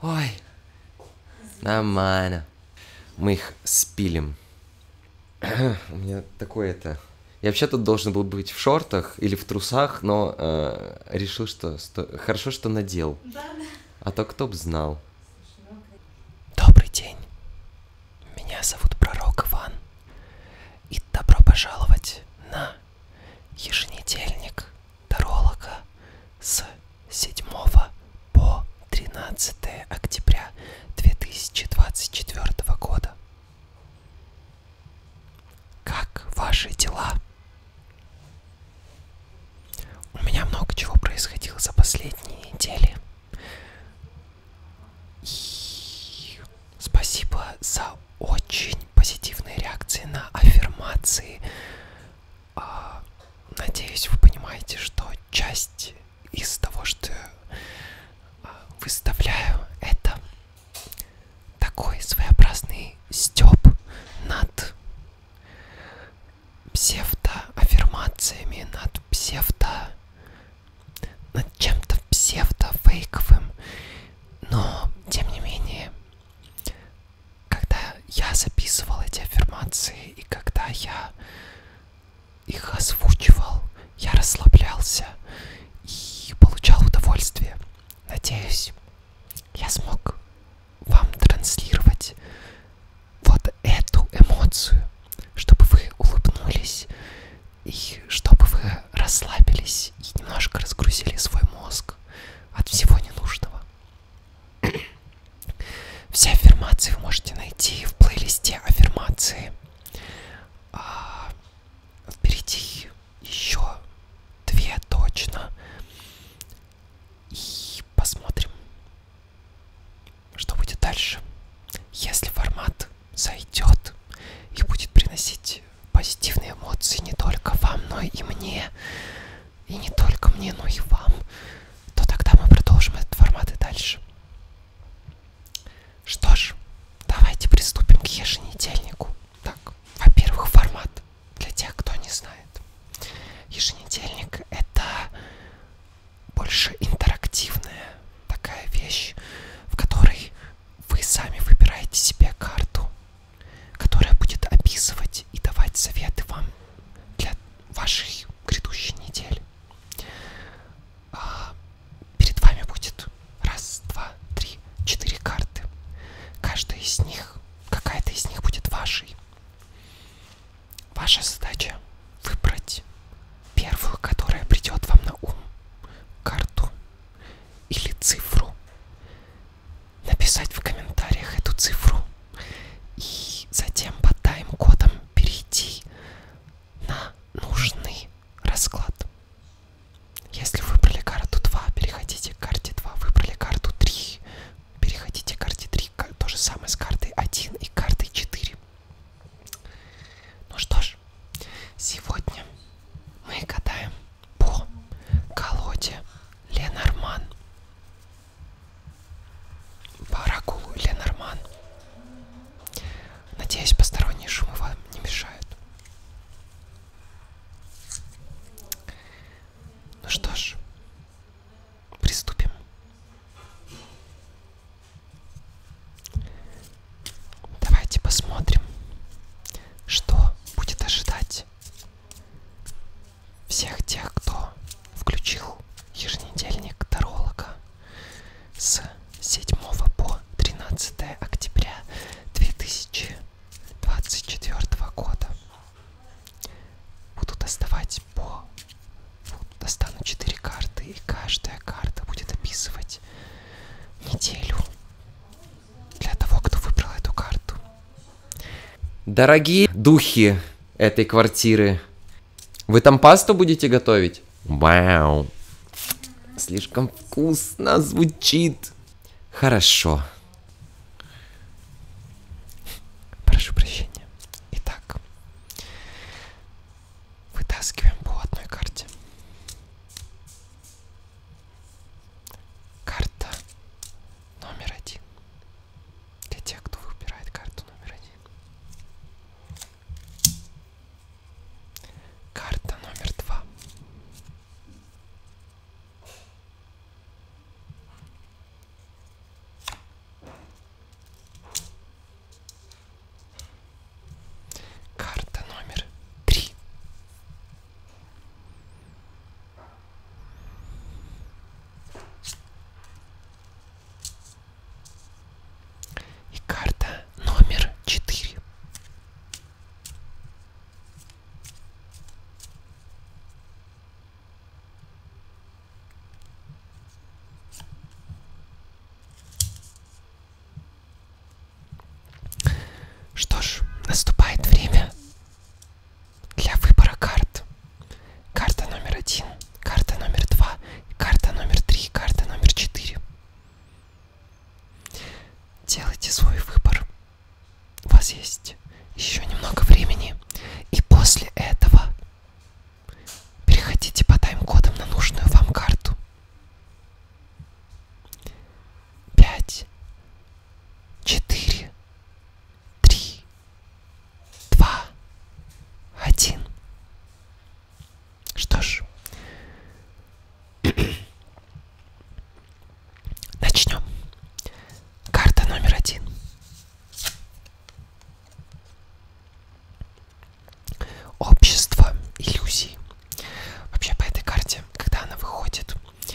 Ой, нормально. Мы их спилим. У меня такое-то... Я вообще тут должен был быть в шортах или в трусах, но решил, что хорошо, что надел. А то кто б знал. Добрый день. Меня зовут Пророк Иван. И добро пожаловать на еженедельник таролога с 7 по 13 октября 2024 года. Как ваши дела? У меня много чего происходило за последние недели. И спасибо за очень позитивные реакции на аффирмации. Надеюсь, вы понимаете, что часть из того, что выставляю, это такой своеобразный стёб над псевдоаффирмациями, над чем-то псевдофейковым. Но, тем не менее, когда я записывал эти аффирмации и когда я их озвучивал, я расслаблялся и получал удовольствие. Надеюсь, я смог вам транслировать вот эту эмоцию, чтобы вы улыбнулись и чтобы вы расслабились и немножко разгрузили свой мозг от всего ненужного. Все аффирмации вы можете найти в плейлисте аффирмации. Впереди еще 2 точно. И посмотрим, что будет дальше. Если формат зайдет и будет приносить позитивные эмоции не только вам, но и мне, и не только мне, но и вам, то тогда мы продолжим этот формат и дальше. Что ж, давайте приступим к еженедельнику. Так, во-первых, формат для тех, кто не знает. Еженедельник — это больше интерактивная такая вещь, в которой вы сами выбираете себе карту, которая будет описывать и давать советы вам для вашей грядущей недели. Перед вами будет 1, 2, 3, 4 карты. Каждая из них, какая-то из них будет вашей. Ваша задача выбрать первую, которая придет вам на ум, карту или цифру, написать в комментариях эту цифру и затем по тайм-кодам перейти на нужный расклад. Если выбрали карту 2, переходите к карте 2. Выбрали карту 3, переходите к карте 3. То же самое с картой 1 и картой 4. Ну что ж, сегодня мы гадаем по колоде Ленорман. По оракулу Ленорман. Надеюсь, посторонние шумы вам не мешают. Ну что ж, приступим. Давайте посмотрим, что будет ожидать всех тех, кто включил еженедельник таролога с 7 по 13 октября 2024 года. Буду доставать достану 4 карты, и каждая карта будет описывать неделю для того, кто выбрал эту карту. Дорогие духи этой квартиры, вы там пасту будете готовить? Вау! Слишком вкусно звучит. Хорошо. Прошу прощения. Итак, вытаскиваем по одной карте. Карта номер 1. Для тех, кто выбирает карту номер 1. Карта номер 2. делайте свой выбор. У вас есть еще немного времени. И после этого переходите по тайм-кодам на нужную вам карту. 5, 4, 3, 2, 1. Что ж, начнем. Карта номер 1. Общество иллюзий. Вообще по этой карте, когда она выходит,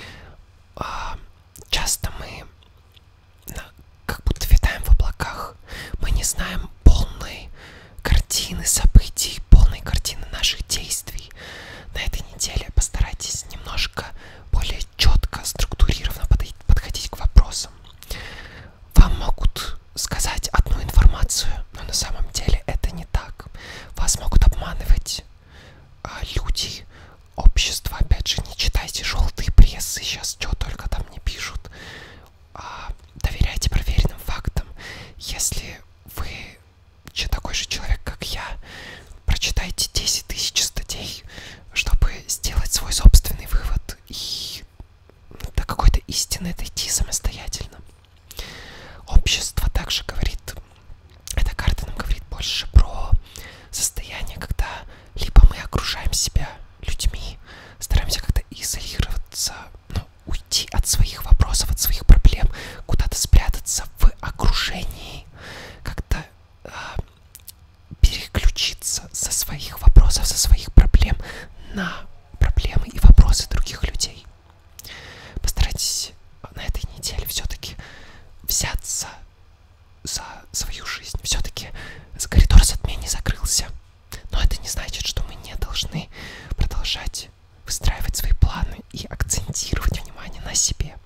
часто мы как будто витаем в облаках. Мы не знаем полной картины событий, полной картины наших действий. На этой неделе постарайтесь немножко более четко, структурированно подходить к вопросам. Вам могут сказать одну информацию, но на самом деле это не так. Вас могут обманывать люди, общество. Опять же, не читайте желтые прессы, сейчас что только там не пишут. Доверяйте проверенным фактам. Если вы такой же человек, как я, прочитайте 10 тысяч статей, чтобы сделать свой собственный вывод и до какой-то истины дойти самостоятельно. Общество также говорит, эта карта нам говорит больше про состояние, когда либо мы окружаем себя людьми, стараемся как-то изолироваться, уйти от своих вопросов, от своих проблем, куда-то спрятаться в окружении, как-то переключиться со своих вопросов, со своих проблем на проблемы и вопросы других людей. Постарайтесь на этой неделе все-таки взяться за свою жизнь. Все-таки коридор затмений закрылся. Но это не значит, что мы не должны продолжать выстраивать свои планы и акцентировать внимание на себе.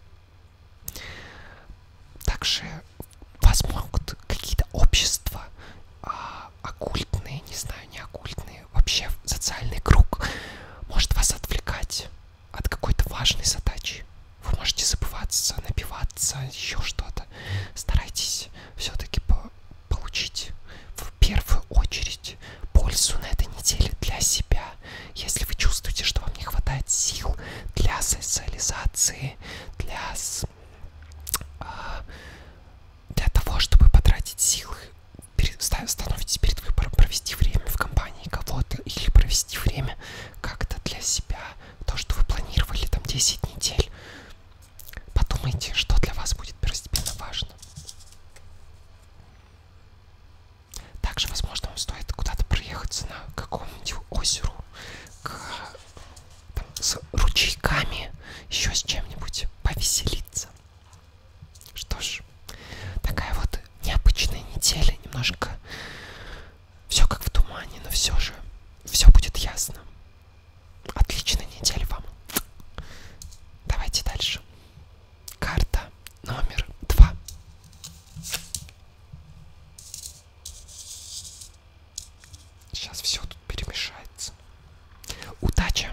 Также вас могут какие-то общества, оккультные, не знаю, не оккультные, вообще социальный круг может вас отвлекать от какой-то важной задачи. Вы можете забываться, напиваться, еще что-то. Старайтесь все-таки получить в первую очередь пользу на этой неделе для себя. Если вы чувствуете, что вам не хватает сил для социализации, для того, чтобы потратить силы, становитесь перед выбором провести время в компании кого-то или провести время как-то для себя, то, что вы планировали там 10 недель. Подумайте, что для вас будет первостепенно важно. Также, возможно, вам стоит куда-то проехаться на каком-нибудь озеру с ручейками, еще с чем-нибудь, повеселиться. Что ж, такая вот необычная неделя, немножко все как в тумане, но все же все будет ясно. Отличной недели вам. Давайте дальше. Карта номер 2. Сейчас все тут перемешается. Удача.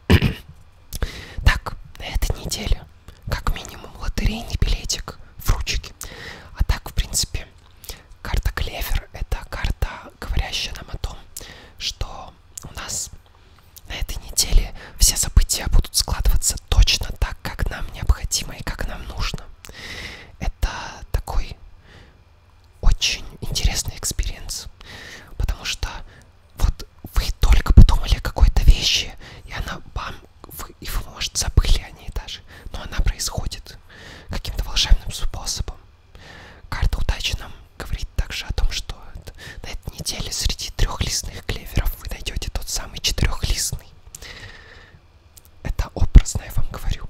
Так, на этой неделе как минимум лотерейный билетик в ручке. А так, в принципе, карта Клевер — это карта, говорящая нам о том, что у нас на этой неделе все события будут складываться точно так, как нам необходимо и как нам нужно. Это такой очень интересный экспириенс, потому что вот вы только подумали о какой-то вещи, и она бам, и вы, может, забыли о ней даже, но она происходит каким-то волшебным способом. Карта удачи нам говорит также о том, что на этой неделе среди трехлистных клеверов вы найдете тот самый четырехлистный. Это образно я вам говорю.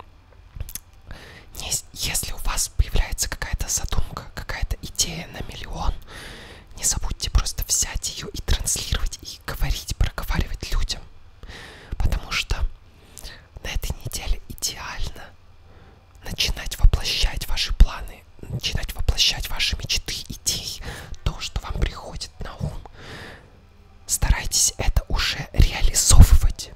Если у вас появляется какая-то задумка, какая-то идея на миллион, не забудьте просто взять ее и транслировать, и говорить, проговаривать людям. Потому что на этой неделе идеально начинать воплощать ваши планы, начинать воплощать ваши мечты, идеи, то, что вам приходит на ум. Старайтесь это уже реализовывать,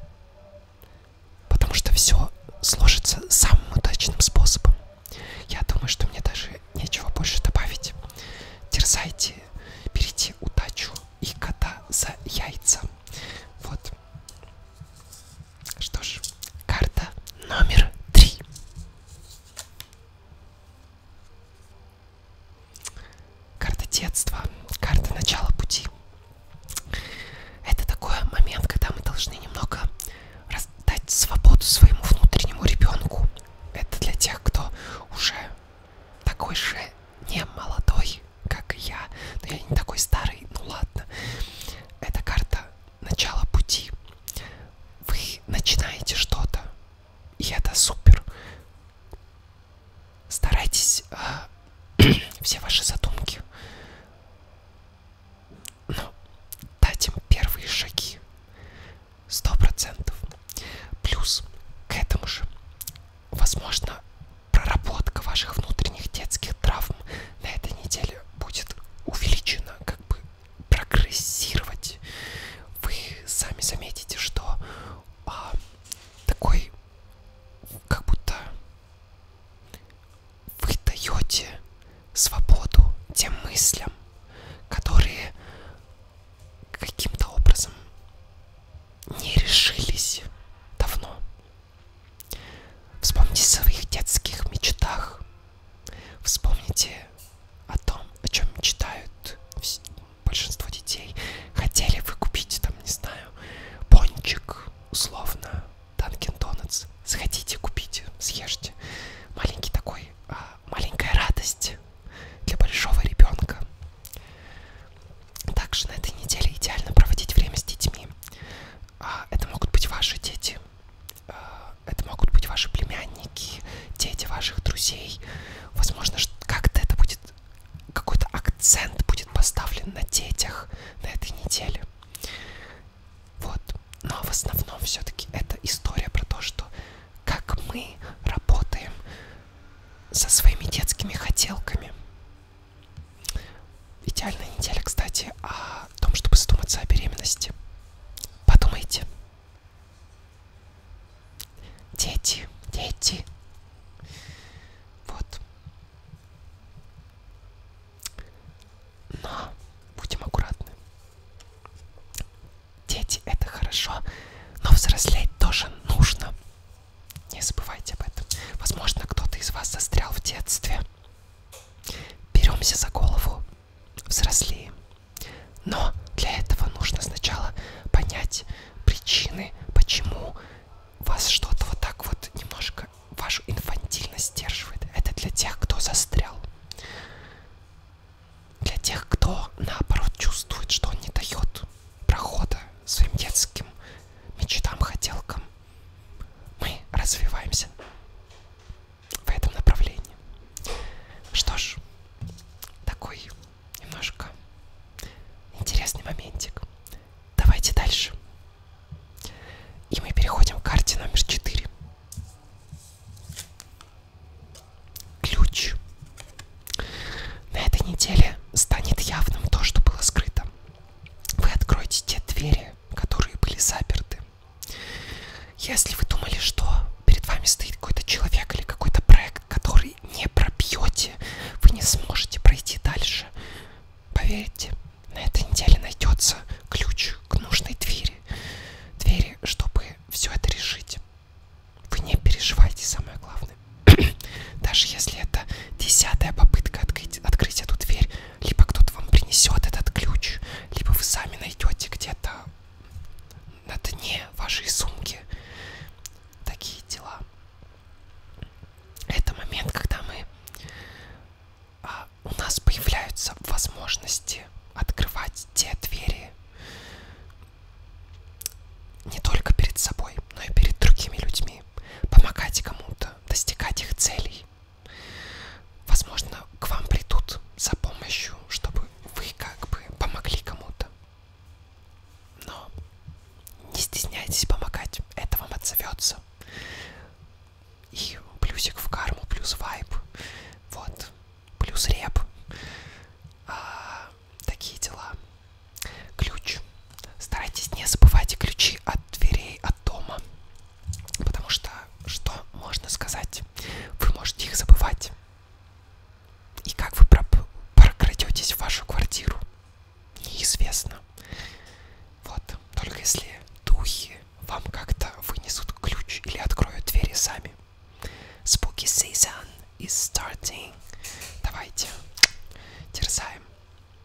потому что все сложится самым удачным способом. Я думаю, что мне даже детства, карта начала пути. Это такой момент, когда мы должны немного дать свободу своему внутреннему ребенку. Это для тех, кто уже такой же не молодой, как и я. Но я не такой старый, ну ладно. Это карта начала пути. Вы начинаете что-то, и это супер. Старайтесь все ваши задумки, ну, дать им первые шаги. 100%. Плюс к этому же, возможно, проработка ваших внутренних детских травм на этой неделе будет увеличена, как бы прогрессировать. Вы сами заметите, что такой, как будто вы даете свободу тем мыслям, которые каким-то образом не решились давно. Вспомните о своих детских мечтах. Вспомните о том, о чем мечтают большинство детей. Хотели вы купить, там, не знаю, пончик, условно, Dunkin' Donuts. Сходите, купите, съешьте. Маленький такой, маленькая радость для большого ребенка. Также на этой неделе идеально проводить время с детьми. Это могут быть ваши дети, это могут быть ваши племянники, дети ваших друзей. Возможно, как-то это будет, какой-то акцент будет поставлен на детях на этой неделе. Вот. Но в основном все-таки это история про то, что как мы работаем со своими детскими хотелками. Идеальная неделя, кстати, о том, чтобы задуматься о беременности. Подумайте. Дети, дети. Вот. Но будем аккуратны. Дети — это хорошо, но взрослеть тоже нужно. Не забывайте об этом. Возможно, кто-то из вас застрял в детстве. Беремся за голову, взрослеем. Но для этого нужно сначала понять причины, почему вас что-то вот так вот немножко, вашу инфантильность сдерживает. Это для тех, кто застрял. Для тех, кто, наоборот, чувствует, что он не дает прохода своим детским мечтам, хотелкам. Мы развиваемся в этом направлении. Что ж, такой немножко интересный моментик. Давайте дальше. И мы переходим к карте номер 4. Ключ. На этой неделе станет явным то, что было скрыто. Вы откроете те двери, которые были заперты. Если вы думали, что перед вами стоит какой-то человек или какой-то проект, который не пробьете, вы не сможете пройти дальше, поверьте, на этой неделе найдется ключ к нужной двери. Двери, чтобы все это решить. Вы не переживайте, самое главное. Даже если это 10-я попытка открыть эту дверь, либо кто-то вам принесет этот ключ, либо вы сами найдете где-то на дне вашей сумки. Такие дела. Это момент, когда у нас появляются возможности открывать те двери не только перед собой, но и перед другими людьми. Помогать кому-то достигать их целей. Возможно, к вам придут за помощью, чтобы вы как бы помогли кому-то. Но не стесняйтесь помогать, это вам отзовется. И плюсик в карму, плюс вайб. Вот. Плюс реп. Такие дела. Ключ. Старайтесь не забывать ключи от дверей, от дома. Потому что можно сказать? Вы можете их забывать. И как вы прокрадетесь в вашу квартиру, неизвестно. Вот. Только если духи вам как-то вынесут ключ или откроют двери сами. Spooky season is starting. Давайте. Терзаем.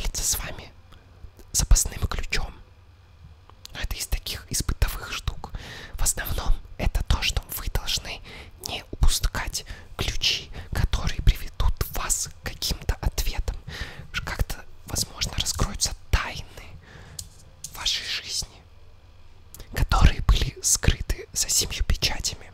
поделиться с вами запасным ключом. Но это из таких, из бытовых штук. В основном это то, что вы должны не упускать ключи, которые приведут вас к каким-то ответам. Как-то, возможно, раскроются тайны вашей жизни, которые были скрыты за 7 печатями.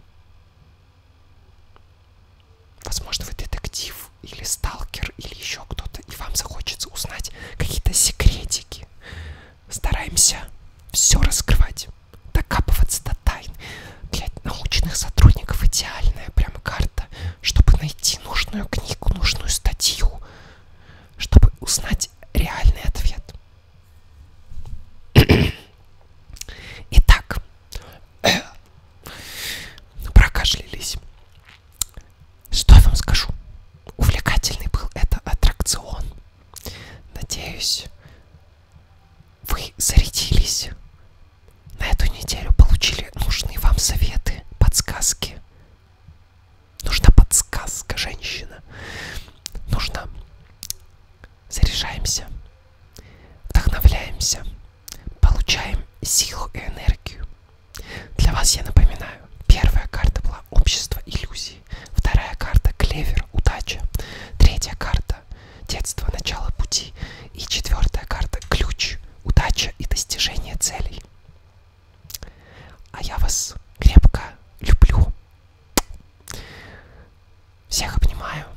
Возможно, вы детектив или сталкер или еще кто-то, и вам захочется узнать какие-то секретики. Стараемся все раскрывать, докапываться до тайн. Для научных сотрудников идеальная прям карта, чтобы найти нужную книгу, нужную статью, чтобы узнать реальный ответ. Итак, прокашлялись. Что я вам скажу? Увлекательный был это аттракцион. Надеюсь, вы зарядились. На эту неделю получили нужные вам советы, подсказки. Нужна подсказка, женщина. Нужно. Заряжаемся, вдохновляемся, получаем силу и энергию. Для вас я напоминаю, первая карта была общество иллюзий, вторая карта клевер, удача, третья карта детство, начало пути и четвертая карта ключ, удача и достижение целей. А я вас крепко люблю. Всех обнимаю.